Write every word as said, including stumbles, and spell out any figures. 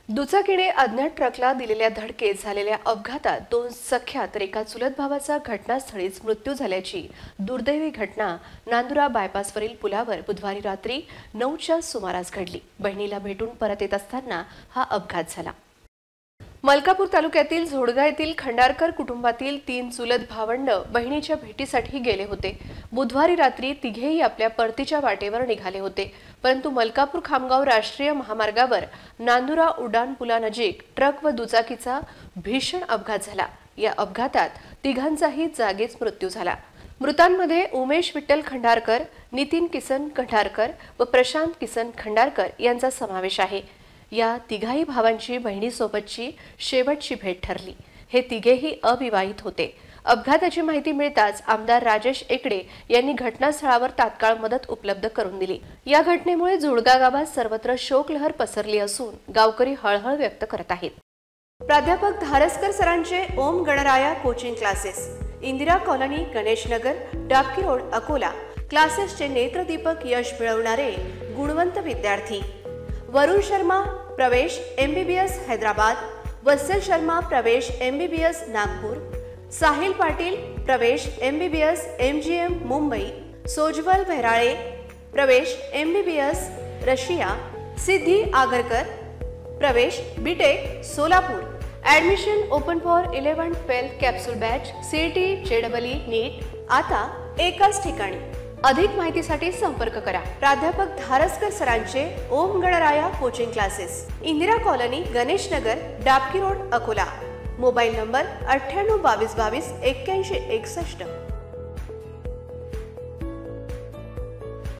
दुचाकीने अज्ञात ट्रकला दिलेल्या धडकेत झालेल्या अपघातात दोन सख्या तर एका चुलत भावाचा घटनास्थळीच मृत्यू झाल्याची दुर्दैवी घटना नांदुरा बायपासवरील पुलावर बुधवारी रात्री नऊच्या सुमारास घडली। बहिणीला भेटून परत येत असताना हा अपघात झाला। मलकापूर तालुक्यातील झोडगा येथील खंडारकर कुटुंबातील तीन चुलत भावंड बहिणीच्या भेटीसाठी गेले होते। बुधवारी रात्री तिघेही आपल्या परतीच्या वाटेवर निघाले होते, परंतु मलकापूर खामगाव राष्ट्रीय महामार्गावर नांदुरा उड्डाण पुलानजीक ट्रक व दुचाकीचा भीषण अपघात झाला। या अपघातात तिघांचाही जागीच मृत्यू झाला। मृतांमध्ये उमेश विठ्ठल खंडारकर, नितीन किसन खंडारकर व प्रशांत किसन खंडारकर यांचा समावेश आहे। या तिघाही भावांची बहिणीसोबतची शेवटची भेट ठरली। हे तिघेही अविवाहित होते। अपघाताची माहिती मिळताच आमदार राजेश एकड़े यांनी घटनास्थळावर तात्काळ मदत उपलब्ध करून दिली। या घटनेमुळे झोडगा गावात सर्वत्र शोकलहर पसरली असून गावकरी हळहळ व्यक्त करत आहेत। प्राध्यापक धारसकर सरांचे Om Ganraya coaching classes, Indira colony, Ganesh Nagar, Dabki road, Akola. क्लासेसचे नेत्रदीपक यश मिळवणारे गुणवंत विद्यार्थी। वरुण शर्मा प्रवेश एमबीबीएस हैदराबाद, वत्सल शर्मा प्रवेश एमबीबीएस नागपूर, साहिल पाटील प्रवेश एमबीबीएस एमजीएम मुंबई, सोजवल वेहराळे प्रवेश एमबीबीएस रशिया, सिद्धी आगरकर प्रवेश B Tech Solapur. Admission open for eleven twelfth capsule batch, CET, जेडबलई, नीट आता एकाच ठिकाणी। अधिक माहितीसाठी संपर्क करा प्राध्यापक धारसकर सरांचे Om Ganraya coaching classes, Indira colony, Ganesh Nagar, Dabki road, Akola. Mobile number अठ्ठ्याण्णव बावीस बावीस एक्क्याऐंशी एकसष्ट।